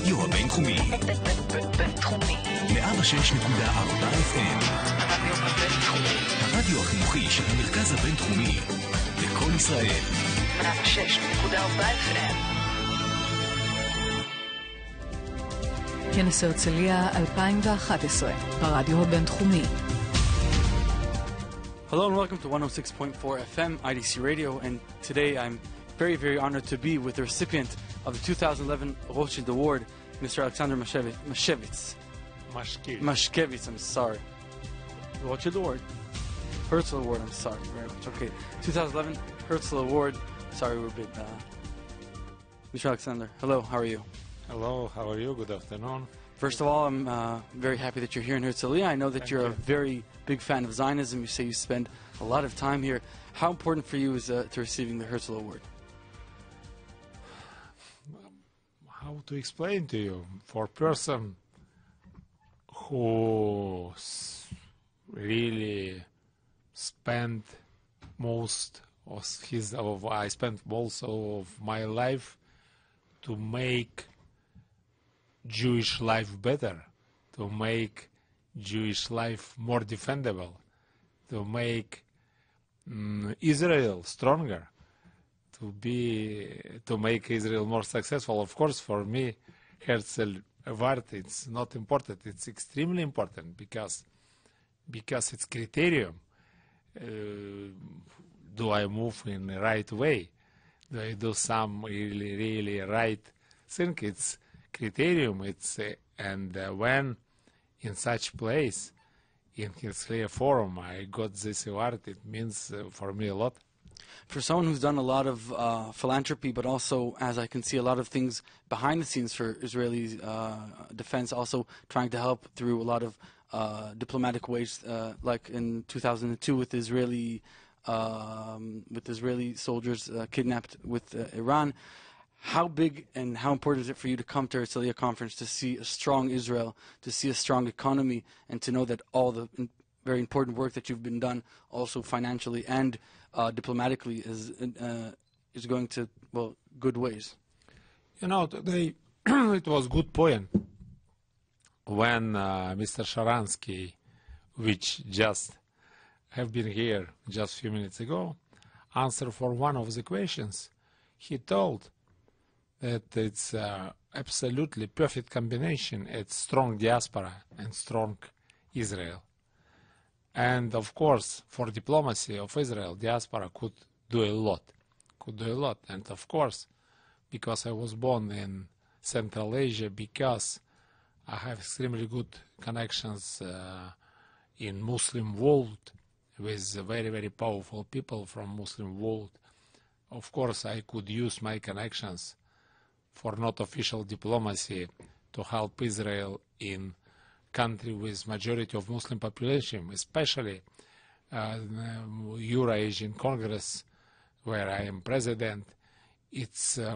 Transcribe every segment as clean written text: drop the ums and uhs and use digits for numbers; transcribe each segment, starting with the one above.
הרדיו הבינתחומי. בינתחומי. 106.4 FM. הרדיו הבינתחומי. הרדיו החינוכי של המרכז הבינתחומי. לקול ישראל. 106.4 FM. כנס הרצליה 2011, הרדיו הבינתחומי. Hello and welcome to 106.4 FM IDC Radio, and today I'm very honored to be with the recipient of the 2011 Rothschild Award, Mr. Alexander Mashkevitz. Mashkevitz, I'm sorry. Rothschild Award. Herzl Award, I'm sorry very much. Okay, 2011 Herzl Award. Sorry, we're a bit... Mr. Alexander, hello, how are you? Hello, how are you? Good afternoon. First of all, I'm very happy that you're here in Herzliya. I know that you're a very big fan of Zionism. You say you spend a lot of time here. How important for you is to receiving the Herzl Award? How to explain to you? For a person who really spent I spent most of my life to make Jewish life better, to make Jewish life more defendable, to make Israel stronger, to make Israel more successful. Of course, for me, Herzl Award, it's not important. It's extremely important because it's criterion. Do I move in the right way? Do I do some really right thing? It's criterion. And when in such place, in Herzliya Forum, I got this award, it means for me a lot. For someone who's done a lot of philanthropy, but also, as I can see, a lot of things behind the scenes for Israeli defense, also trying to help through a lot of diplomatic ways, like in 2002 with Israeli soldiers kidnapped with Iran. How big and how important is it for you to come to Herzliya Conference to see a strong Israel, to see a strong economy, and to know that all the very important work that you've been done, also financially and diplomatically, is going to, well, good ways? You know, today it was good point when Mr. Sharansky, which just have been here just a few minutes ago, answered for one of the questions. He told that it's absolutely perfect combination. It's strong diaspora and strong Israel. And of course, for diplomacy of Israel, diaspora could do a lot. And of course, because I was born in Central Asia, because I have extremely good connections in Muslim world with very powerful people from Muslim world, of course I could use my connections for not official diplomacy to help Israel in country with majority of Muslim population, especially Euro-Asian Congress, where I am president. It's our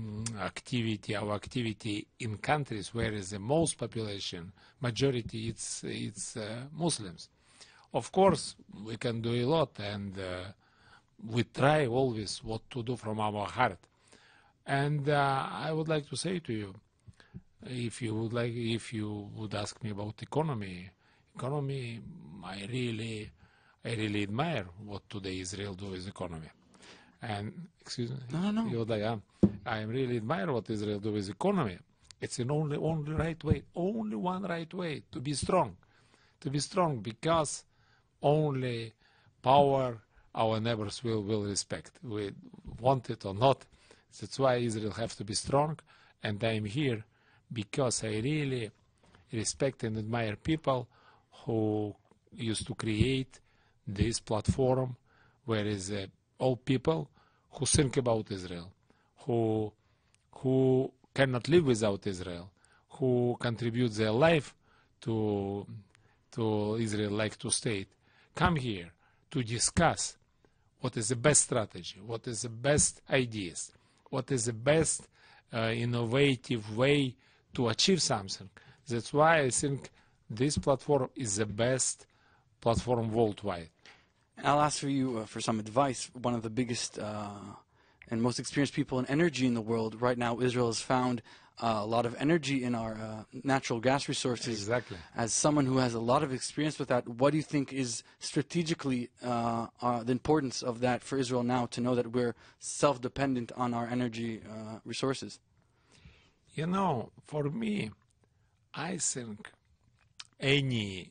activity in countries where is the most population, majority it's Muslims. Of course, we can do a lot, and we try always what to do from our heart. And I would like to say to you, if you would ask me about economy, I really admire what today Israel do with economy. And excuse me, No. I really admire what Israel do with economy. It's an only right way, only one right way to be strong, because only power our neighbors will respect. We want it or not. That's why Israel have to be strong, and I am here because I really respect and admire people who used to create this platform, where is all people who think about Israel, who cannot live without Israel, who contribute their life to Israel like to state, come here to discuss what is the best strategy, what is the best ideas, what is the best innovative way to achieve something. That's why I think this platform is the best platform worldwide. I'll ask for you for some advice. One of the biggest and most experienced people in energy in the world. Right now, Israel has found a lot of energy in our natural gas resources. Exactly. As someone who has a lot of experience with that, what do you think is strategically the importance of that for Israel now, to know that we're self-dependent on our energy resources? You know, for me, I think any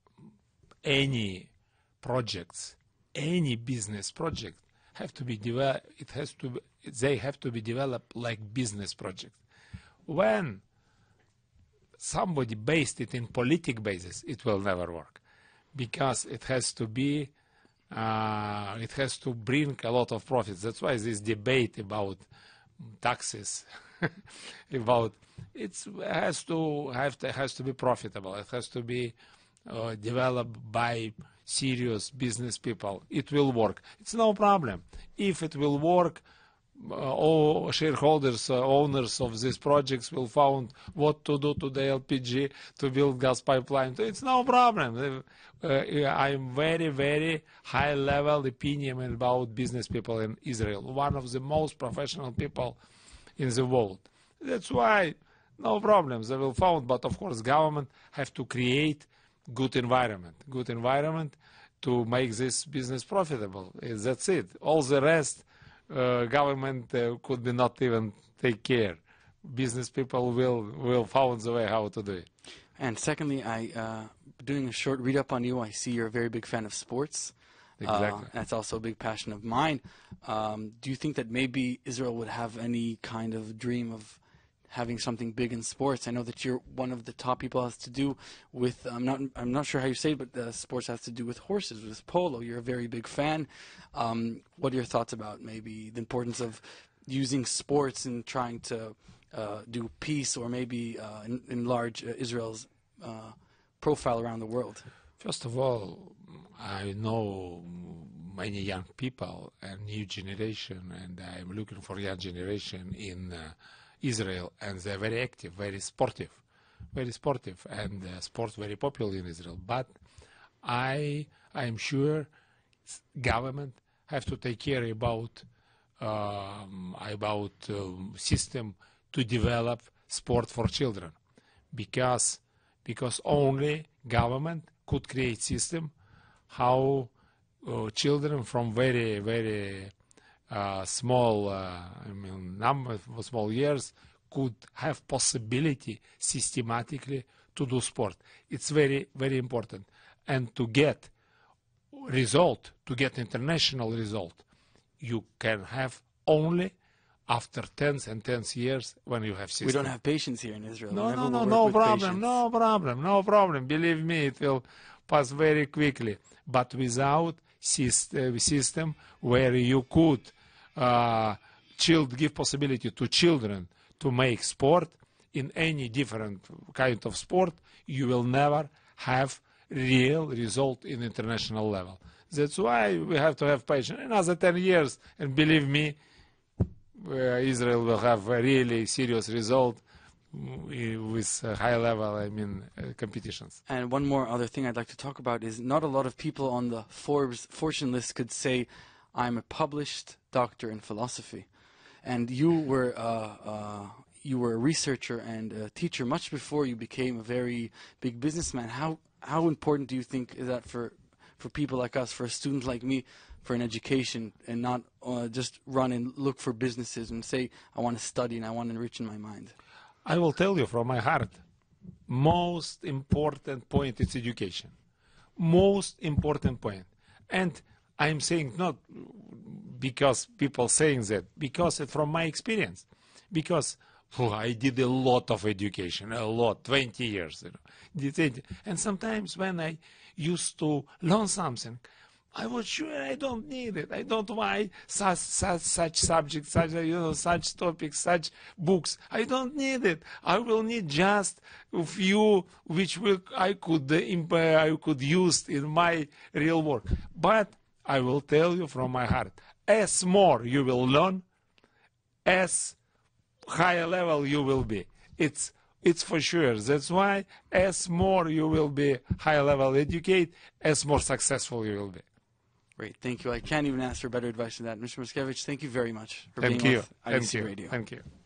projects, any business project have to be they have to be developed like business project. When somebody based it in politic basis, it will never work, because it has to be it has to bring a lot of profits. That's why this debate about taxes about it has to be profitable. It has to be developed by serious business people. It will work. It's no problem. If it will work, all shareholders, owners of these projects will find what to do to the LPG, to build gas pipeline. It's no problem. I'm very, very high level opinion about business people in Israel. One of the most professional people in the world. That's why no problems they will found. But of course, government have to create good environment to make this business profitable. That's it. All the rest, government could be not even take care. Business people will find the way how to do it. And secondly, doing a short read up on you, I see you're a very big fan of sports. Exactly. That's also a big passion of mine. Do you think that maybe Israel would have any kind of dream of having something big in sports? I know that you're one of the top people has to do with, I'm not sure how you say it, but sports has to do with horses, with polo. You're a very big fan. What are your thoughts about maybe the importance of using sports in trying to do peace, or maybe enlarge Israel's profile around the world? First of all, I know many young people and new generation, and I'm looking for young generation in Israel, and they're very active, very sportive, and sports very popular in Israel. But I am sure government have to take care about system to develop sport for children, because only government could create system how children from very, very small small years could have possibility systematically to do sport. It's very, very important. And to get result, to get international result, you can have only after 10 years when you have system. We don't have patience here in Israel. No problem. Believe me, it will pass very quickly. But without system where you could give possibility to children to make sport in any different kind of sport, you will never have real result in international level. That's why we have to have patience. Another 10 years, and believe me, Israel will have a really serious result with high level, competitions. And one more other thing I'd like to talk about is not a lot of people on the Forbes fortune list could say, I'm a published doctor in philosophy. And you were a researcher and a teacher much before you became a very big businessman. How important do you think is that for people like us, for a student like me, for an education, and not just run and look for businesses and say, I want to study and I want to enrich in my mind? I will tell you from my heart, most important point is education. Most important point. And I'm saying not because people saying that, because from my experience. Because I did a lot of education, 20 years. And sometimes when I used to learn something, I was sure I don't need it. I don't want such subjects, such topics, such books. I don't need it. I will need just a few which I could use in my real work. But I will tell you from my heart, as more you will learn, as higher level you will be. It's for sure. That's why as more you will be high level educate, as more successful you will be. Great, thank you. I can't even ask for better advice than that. Mr. Moskevich, thank you very much for Thank being you. with Thank IDC you. Radio. Thank you.